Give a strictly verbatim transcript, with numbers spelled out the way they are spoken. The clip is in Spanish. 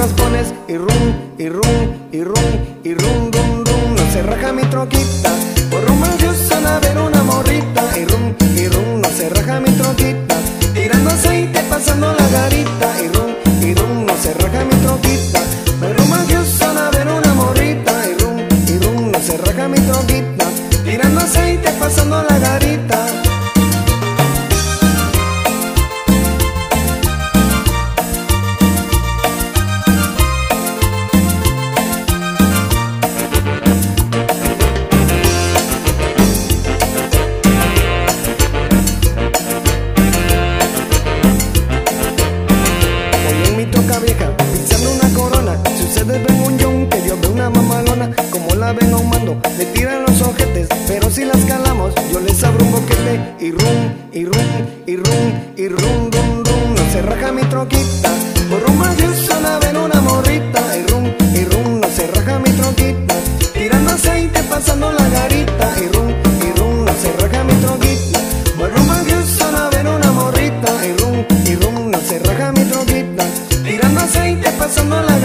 las pones y rum, y rum, y rum, y rum, rum, rum. No se raja mi troquita, por rumbo al Houston a ver una morrita. Y rum, y rum, no se raja mi troquita, tirando aceite, pasando la garita. Y rum, y rum, no se raja mi troquita, me rumbo al Houston a ver una morrita. Y rum, y rum, no se raja mi troquita, tirando aceite, pasando la garita. Vieja, pisando una corona. Si ustedes ven un yun, que yo veo una mamalona. Como la ven a un mando, le tiran los ojetes, pero si las calamos, yo les abro un boquete. Y rum, y rum, y rum, y rum, rum, rum. No se raja mi troquita, por rumbo al Houston a ver una morrita. Y rum, y rum, no se raja mi troquita, tirando aceite, pasando la garita. Y rum, y rum, no se raja mi troquita, por rumbo al Houston a ver una morrita. Y rum, y rum, no se raja mi troquita, tirando aceite, pasando la